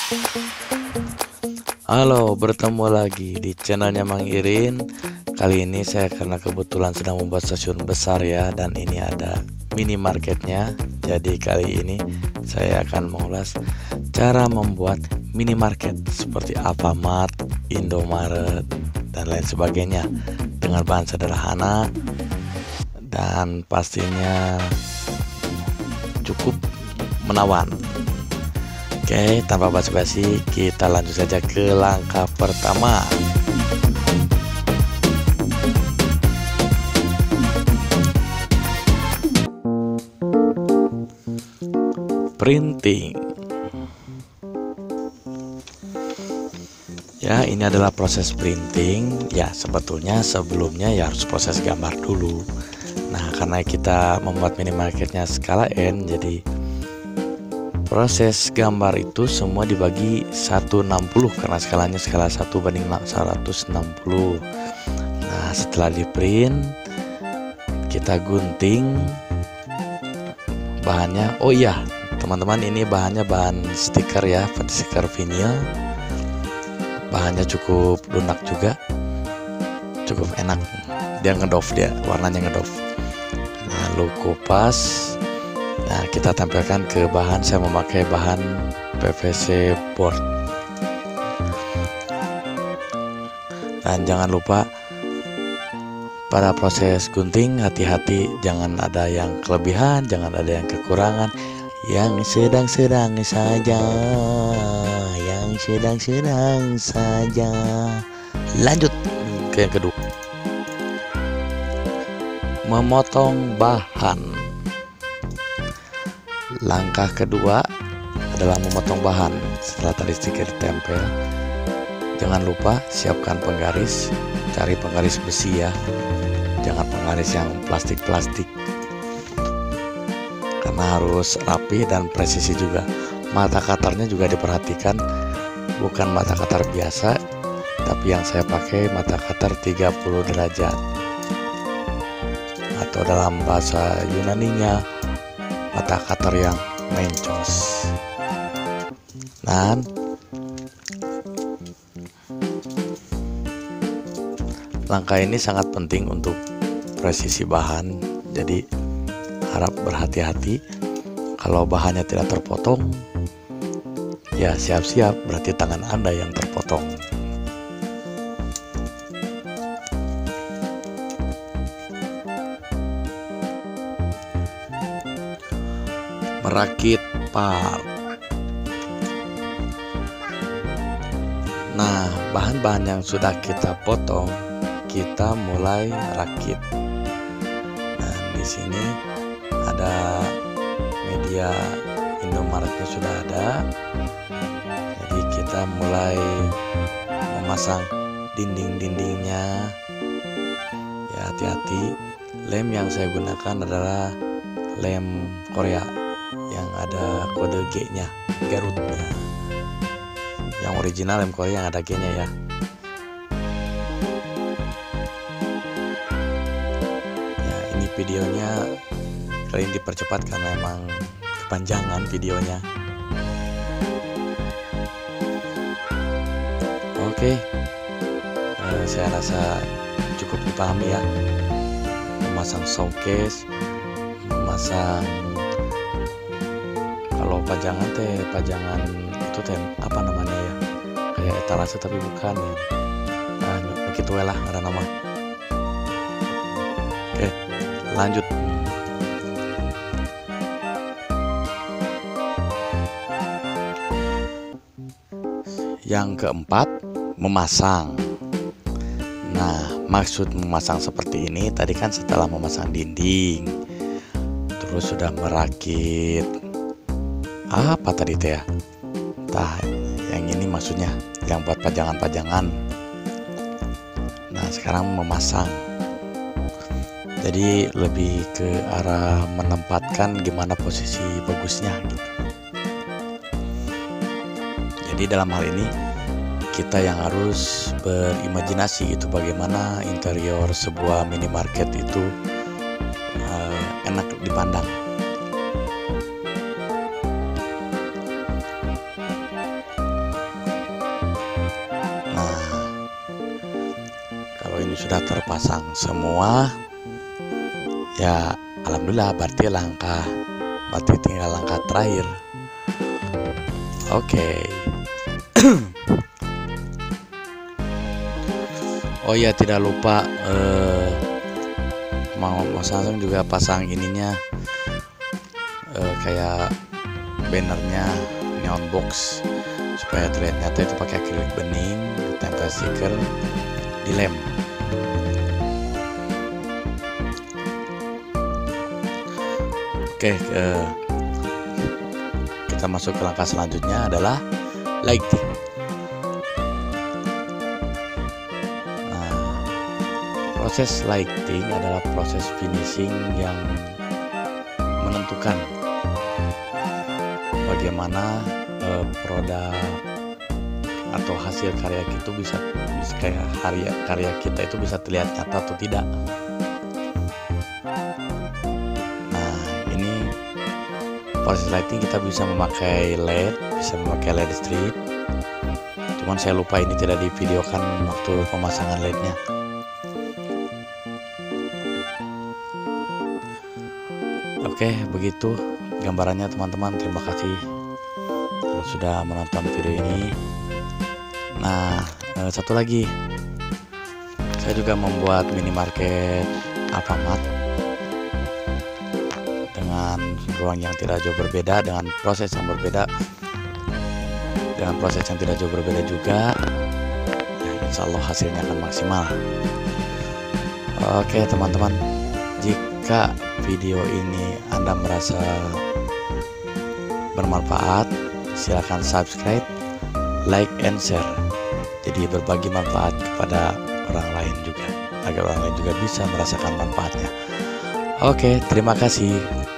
Halo, bertemu lagi di channelnya Mang Irin. Kali ini saya karena kebetulan sedang membuat stasiun besar ya, dan ini ada minimarketnya. Jadi kali ini saya akan mengulas cara membuat minimarket seperti Alfamart, Indomaret, dan lain sebagainya dengan bahan sederhana dan pastinya cukup menawan. Oke, tanpa basa-basi kita lanjut saja ke langkah pertama. Printing. Ya, ini adalah proses printing. Ya, sebetulnya sebelumnya ya harus proses gambar dulu. Nah, karena kita membuat minimarketnya skala N, jadi proses gambar itu semua dibagi 160 karena skalanya skala 1:160. Nah, setelah di print kita gunting bahannya. Oh iya, teman-teman, ini bahannya bahan stiker ya, stiker vinyl. Bahannya cukup lunak juga, cukup enak. Dia ngedoff, dia warnanya ngedoff. Nah, lu kupas. Nah, kita tampilkan ke bahan. Saya memakai bahan PVC board. Dan jangan lupa pada proses gunting hati-hati, jangan ada yang kelebihan, jangan ada yang kekurangan. Yang sedang-sedang saja, yang sedang-sedang saja. Lanjut ke yang kedua. Memotong bahan. Langkah kedua adalah memotong bahan. Setelah tadi stiker ditempel, jangan lupa siapkan penggaris. Cari penggaris besi ya, jangan penggaris yang plastik-plastik, karena harus rapi dan presisi juga. Mata katarnya juga diperhatikan, bukan mata katar biasa, tapi yang saya pakai mata katar 30 derajat, atau dalam bahasa Yunaninya mata katar yang mencos. Dan langkah ini sangat penting untuk presisi bahan, jadi harap berhati-hati. Kalau bahannya tidak terpotong, ya siap-siap berarti tangan Anda yang terpotong. Merakit part. Nah, bahan-bahan yang sudah kita potong kita mulai rakit. Nah, di sini ada media Indomaretnya sudah ada. Jadi kita mulai memasang dinding-dindingnya. Ya, hati-hati. Lem yang saya gunakan adalah lem Korea yang ada kode G-nya, Garutnya. Yang original lem Korea yang ada G-nya ya. Ya, ini videonya kali ini dipercepat karena emang kepanjangan videonya. Oke, saya rasa cukup dipahami ya. Memasang showcase, memasang, kalau pajangan itu teh apa namanya ya, kayak etalase tapi bukan ya. Nah, begitu lah ada nama. Oke, lanjut. Yang keempat, memasang. Nah, maksud memasang seperti ini tadi kan setelah memasang dinding, terus sudah merakit apa tadi teh ya. Nah, yang ini maksudnya yang buat pajangan-pajangan. Nah, sekarang memasang. Jadi lebih ke arah menempatkan gimana posisi bagusnya gitu. Jadi dalam hal ini kita yang harus berimajinasi gitu, bagaimana interior sebuah minimarket itu enak dipandang. sudah terpasang semua ya, alhamdulillah, berarti tinggal langkah terakhir. Oke. Oh ya, tidak lupa mau Samsung juga pasang ininya, kayak bannernya neon box supaya terlihat nyata, itu pakai akrilik bening, ditempel stiker, dilem. Oke, kita masuk ke langkah selanjutnya adalah lighting. Nah, proses lighting adalah proses finishing yang menentukan bagaimana produk atau hasil karya kita karya kita itu bisa terlihat nyata atau tidak. Nah, ini proses lighting kita bisa memakai LED, bisa memakai LED strip. Cuman saya lupa ini tidak divideokan waktu pemasangan LED-nya. Oke, begitu gambarannya teman-teman. Terima kasih sudah menonton video ini. Nah, satu lagi, saya juga membuat minimarket Alfamart dengan ruang yang tidak jauh berbeda, dengan proses yang berbeda, dengan proses yang tidak jauh berbeda juga. Ya, insya Allah hasilnya akan maksimal. Oke teman-teman, jika video ini Anda merasa bermanfaat, silakan subscribe, like, and share. Jadi berbagi manfaat kepada orang lain juga, agar orang lain juga bisa merasakan manfaatnya. Oke, terima kasih.